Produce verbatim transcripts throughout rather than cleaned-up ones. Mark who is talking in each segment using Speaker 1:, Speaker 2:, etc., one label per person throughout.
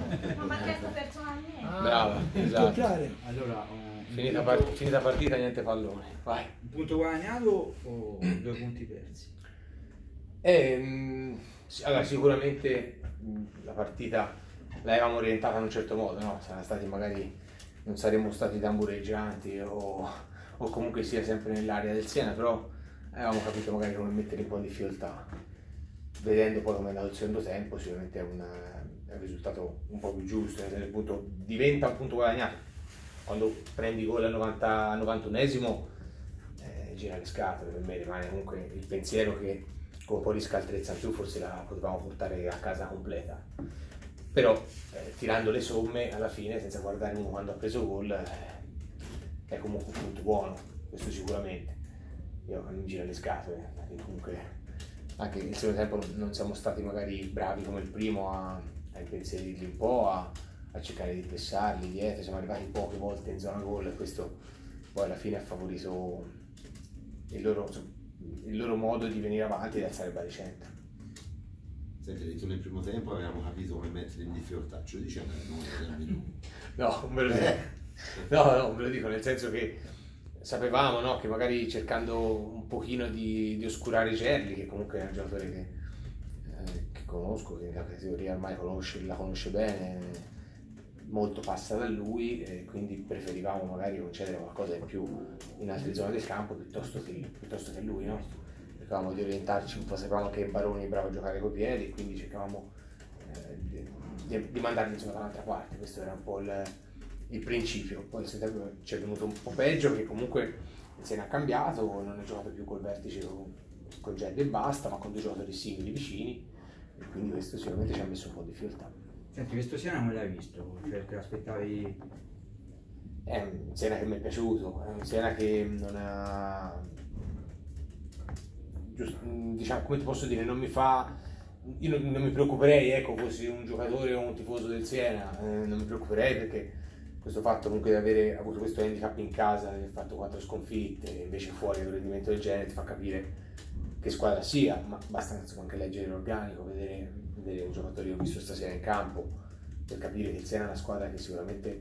Speaker 1: Non mi ha chiesto personalmente.
Speaker 2: Ah,
Speaker 3: Brava, esatto.
Speaker 2: allora, un,
Speaker 3: Finita,
Speaker 2: un
Speaker 3: part
Speaker 2: punto,
Speaker 3: finita partita, niente pallone. Vai.
Speaker 2: un punto guadagnato o due punti persi?
Speaker 3: Eh, mh, allora, sicuramente mh, la partita l'avevamo orientata in un certo modo, no? Sarà stati magari, non saremmo stati tambureggianti o, o comunque sia sempre nell'area del Siena, però avevamo capito magari come mettere un po' in difficoltà. Vedendo poi come è andato il secondo tempo, sicuramente è un, è un risultato un po' più giusto, nel senso, appunto, diventa un punto guadagnato. Quando prendi gol al novantunesimo eh, gira le scatole, per me rimane comunque il pensiero che con un po' di scaltrezza in più forse la potevamo portare a casa completa. Però eh, tirando le somme alla fine, senza guardare uno quando ha preso gol, eh, è comunque un punto buono, questo sicuramente. Io mi gira le scatole, perché comunque anche il secondo tempo non siamo stati magari bravi come il primo a, a impensierirli un po', a, a cercare di pressarli dietro, siamo arrivati poche volte in zona gol e questo poi alla fine ha favorito il loro, il loro modo di venire avanti e di alzare il baricentro.
Speaker 4: Senti, detto nel primo tempo avevamo capito come mettere in difficoltà, ce lo diciamo nel minuto.
Speaker 3: No, non me lo dico. No, no, me lo dico nel senso che sapevamo, no, che magari cercando un pochino di, di oscurare Gerli, che comunque è un giocatore che, eh, che conosco, che la categoria ormai conosce, la conosce bene, molto passa da lui e quindi preferivamo magari concedere qualcosa in più in altre zone del campo piuttosto che, piuttosto che lui, no? Cercavamo di orientarci un po', sapevamo che Baroni è bravo a giocare coi piedi, quindi cercavamo eh, di, di mandarli insomma da un'altra parte, questo era un po' il, il principio. Poi il secondo tempo ci è venuto un po' peggio perché comunque se ne ha cambiato, non ha giocato più col vertice con, con Gelli e basta, ma con due giocatori simili vicini e quindi questo sicuramente ci ha messo un po' di difficoltà.
Speaker 2: Senti, questo Siena come l'hai visto? Cioè, te l'aspettavi?
Speaker 3: È un Siena che mi è piaciuto, è un Siena che non ha... Giusto, diciamo, come ti posso dire, non mi fa... Io non, non mi preoccuperei, ecco, fossi un giocatore o un tifoso del Siena, eh, non mi preoccuperei perché questo fatto comunque di avere avuto questo handicap in casa, di aver fatto quattro sconfitte, invece fuori un rendimento del genere ti fa capire che squadra sia, ma basta insomma, anche leggere l'organico, vedere, vedere i giocatori che ho visto stasera in campo per capire che il Siena è una squadra che sicuramente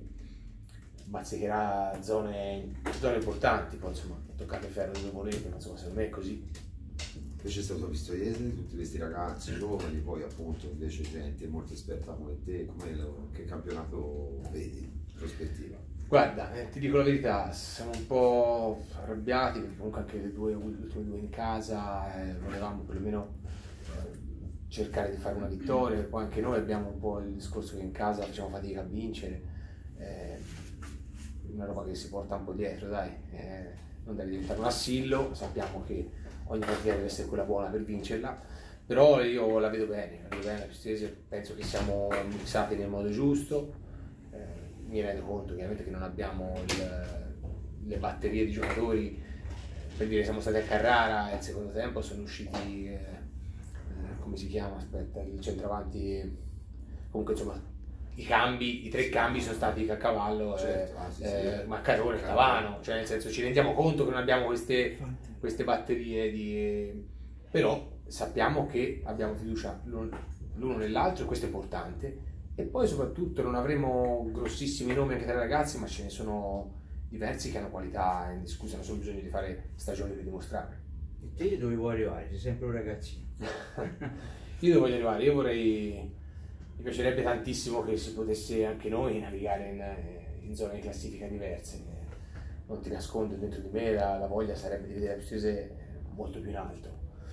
Speaker 3: bazzicherà zone, zone importanti, poi insomma toccate ferro dove volete, ma insomma secondo me è così.
Speaker 4: Invece è stato visto ieri, tutti questi ragazzi giovani, poi appunto invece gente molto esperta come te, come lo, che campionato vedi in prospettiva?
Speaker 3: Guarda, eh, ti dico la verità, siamo un po' arrabbiati perché comunque anche le due ultime due in casa eh, volevamo perlomeno eh, cercare di fare una vittoria, poi anche noi abbiamo un po' il discorso che in casa facciamo fatica a vincere, eh, una roba che si porta un po' dietro, dai, eh, non deve diventare un assillo, sappiamo che ogni partita deve essere quella buona per vincerla, però io la vedo bene, la vedo bene la Pistoiese, penso che siamo mixati nel modo giusto, eh, mi rendo conto chiaramente che non abbiamo il, le batterie di giocatori, per dire siamo stati a Carrara e il secondo tempo sono usciti, eh, come si chiama, aspetta, il centravanti, comunque insomma i cambi, i tre cambi sono stati Caccavallo,
Speaker 4: Certo,
Speaker 3: eh,
Speaker 4: ah, sì,
Speaker 3: eh,
Speaker 4: sì.
Speaker 3: Maccarone e Tavano, cioè nel senso ci rendiamo conto che non abbiamo queste, queste batterie di... però sappiamo che abbiamo fiducia l'uno nell'altro e questo è importante e poi soprattutto non avremo grossissimi nomi anche tra i ragazzi, ma ce ne sono diversi che hanno qualità indiscussa, hanno solo bisogno di fare stagioni per dimostrare.
Speaker 2: E te dove vuoi arrivare? Sei sempre un ragazzino.
Speaker 3: Io dove voglio arrivare? Io vorrei... Mi piacerebbe tantissimo che si potesse anche noi navigare in, in zone di classifica diverse. Non ti nascondo, dentro di me la, la voglia sarebbe di vedere la Pistoiese molto più in alto.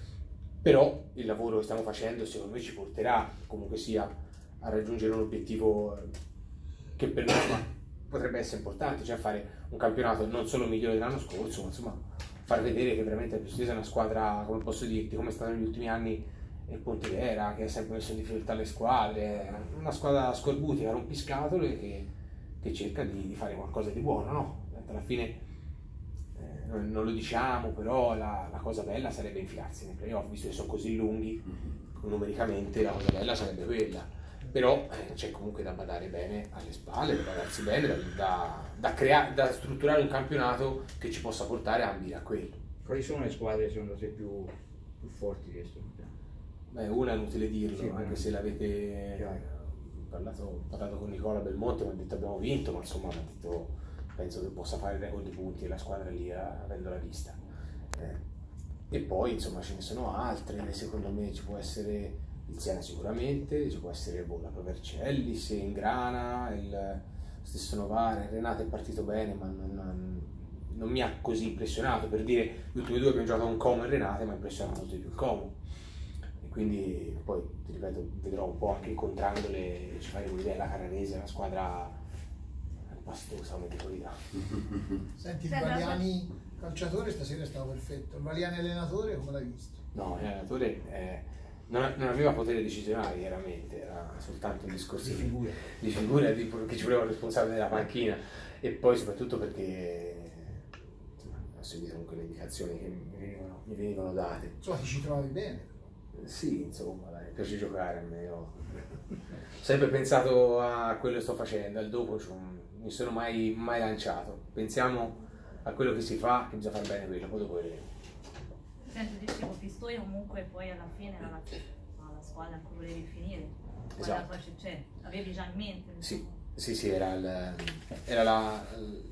Speaker 3: Però il lavoro che stiamo facendo secondo me ci porterà comunque sia a raggiungere un obiettivo che per noi insomma, potrebbe essere importante, cioè fare un campionato non solo migliore dell'anno scorso, ma insomma far vedere che veramente la Pistoiese è una squadra, come posso dirti, come è stata negli ultimi anni il Pontevera, che ha sempre messo in difficoltà le squadre, una squadra scorbutica, rompiscatole che, che cerca di, di fare qualcosa di buono, no? Alla fine eh, non, non lo diciamo, però la, la cosa bella sarebbe infilarsi nei playoff, visto che sono così lunghi, numericamente la cosa bella sarebbe quella, però eh, c'è comunque da badare bene alle spalle, da badarsi bene, da, da, da, crea- da strutturare un campionato che ci possa portare a ambire a quello.
Speaker 2: Quali sono le squadre secondo te più, più forti di questo?
Speaker 3: Beh, una è inutile dirlo,
Speaker 2: Sì,
Speaker 3: anche
Speaker 2: beh.
Speaker 3: se l'avete
Speaker 2: Chiaro.
Speaker 3: parlato, ho parlato con Nicola Belmonte, mi ha detto abbiamo vinto, ma insomma mi ha detto penso che possa fare il record di punti la squadra lì avendola vista. Eh, e poi insomma ce ne sono altre, secondo me ci può essere il Siena sicuramente, ci può essere boh, la Provercelli se ingrana, il stesso Novara, il Renato è partito bene ma non, non, non mi ha così impressionato, per dire gli ultimi due abbiamo giocato con Como e Renato, mi ha impressionato molto di più il Como. Quindi poi ti ripeto, vedrò un po' anche incontrandole, ci faremo l'idea, la Canarese è una squadra pastosa, come dico io.
Speaker 5: Senti, il Valiani calciatore stasera è stato perfetto, il Valiani allenatore come l'hai visto?
Speaker 3: No, l'allenatore eh, non, non aveva potere decisionale chiaramente, era soltanto un discorso di figura, di figura di, che ci voleva un responsabile della panchina e poi soprattutto perché insomma, ho seguito comunque le indicazioni che mi venivano, mi venivano date.
Speaker 5: Insomma, ti ci trovavi bene?
Speaker 3: Sì, insomma, dai, mi piace giocare a me. Ho sempre pensato a quello che sto facendo, al dopo cioè, non mi sono mai, mai lanciato. Pensiamo a quello che si fa, che bisogna fare bene quello, poi dopo vedremo.
Speaker 1: Senti, dicevo, Pistoia comunque poi alla fine era la, la squadra in cui volevi finire. Poi
Speaker 3: Esatto.
Speaker 1: la tua, cioè, avevi già in mente?
Speaker 3: Sì, sì, sì, era, il, era la,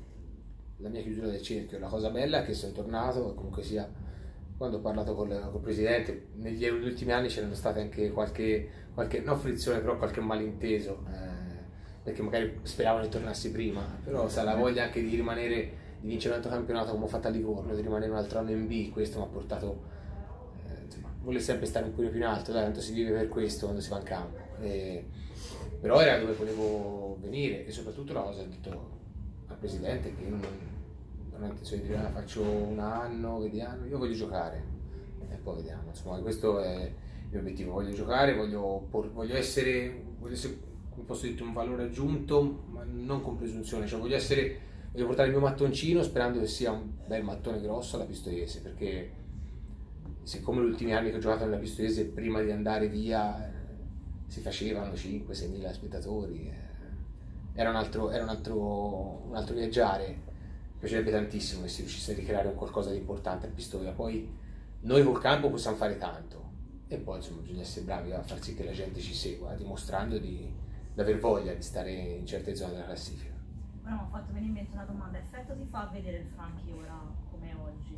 Speaker 3: la mia chiusura del cerchio. La cosa bella è che sono tornato, comunque sia, quando ho parlato col, col presidente, negli ultimi anni c'erano state anche qualche, qualche, non frizione, però qualche malinteso, eh, perché magari speravano di tornarsi prima, però sa la voglia anche di rimanere, di vincere un altro campionato come ho fatto a Livorno, di rimanere un altro anno in B, questo mi ha portato, eh, insomma, vuole sempre stare un po' più in alto, dai, tanto si vive per questo quando si va in campo. E, però era dove volevo venire e soprattutto la cosa ho detto al presidente che io non, non ho intenzione di dire ah, faccio un anno, vediamo, io voglio giocare e poi vediamo, insomma questo è il mio obiettivo, voglio giocare, voglio, por, voglio essere, voglio essere, come posso dire, un valore aggiunto ma non con presunzione, cioè voglio essere, voglio portare il mio mattoncino sperando che sia un bel mattone grosso alla Pistoiese, perché siccome gli ultimi anni che ho giocato nella Pistoiese prima di andare via eh, si facevano cinque sei mila spettatori, eh, era, un altro, era un, altro, un altro viaggiare, mi piacerebbe tantissimo che si riuscisse a ricreare un qualcosa di importante a Pistoia, poi noi col campo possiamo fare tanto e poi insomma bisogna essere bravi a far sì che la gente ci segua, dimostrando di, di aver voglia di stare in certe zone della classifica.
Speaker 1: Ora mi ha fatto venire in mente una domanda, effetto ti fa vedere il Franchi ora come oggi?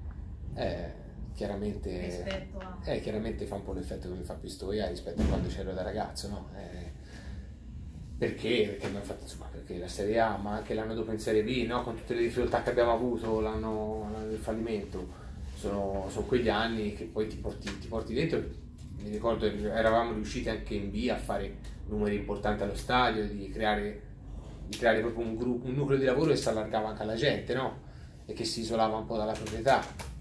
Speaker 3: Eh, chiaramente,
Speaker 1: Rispetto a...
Speaker 3: eh, chiaramente fa un po' l'effetto che mi fa Pistoia rispetto a quando c'ero da ragazzo, no? Eh, perché? Perché, abbiamo fatto, insomma, perché la Serie A, ma anche l'anno dopo in Serie B, no? Con tutte le difficoltà che abbiamo avuto, l'anno, l'anno del fallimento, sono, sono quegli anni che poi ti porti, ti porti dentro. Mi ricordo che eravamo riusciti anche in B a fare numeri importanti allo stadio, di creare, di creare proprio un, gruppo, un nucleo di lavoro che si allargava anche alla gente, no? E che si isolava un po' dalla proprietà.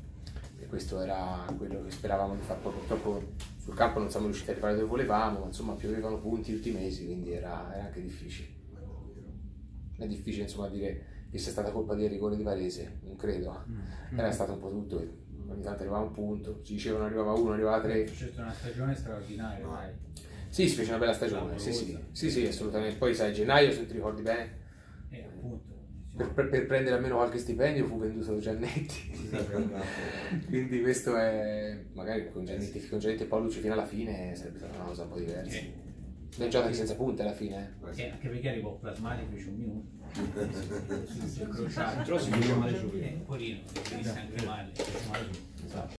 Speaker 3: E questo era quello che speravamo di fare. Poi purtroppo sul campo non siamo riusciti a arrivare dove volevamo, ma insomma piovevano punti tutti i mesi, quindi era, era anche difficile. È difficile insomma dire che sia stata colpa del rigore di Varese, non credo. Era stato un po' tutto, ogni tanto arrivava un punto, ci dicevano arrivava uno, arrivava tre.
Speaker 6: C'è stata una stagione straordinaria, dai.
Speaker 3: Sì, si fece una bella stagione, sì sì, sì sì, assolutamente. Poi sai, gennaio se ti ricordi bene,
Speaker 6: Eh, appunto.
Speaker 3: per, per, per prendere almeno qualche stipendio fu venduto Giannetti. Quindi questo è, magari con Giannetti, con Giannetti e Paolucci fino alla fine sarebbe stata una cosa un po' diversa.
Speaker 6: Eh.
Speaker 3: Abbiamo giocato anche senza punte alla fine. Eh.
Speaker 6: Eh, anche perché arrivò Plasmati fece un minuto. Si incrociato.
Speaker 2: Però si chiude male subito.
Speaker 6: Eh, Porino, si disse anche male.
Speaker 3: Esatto.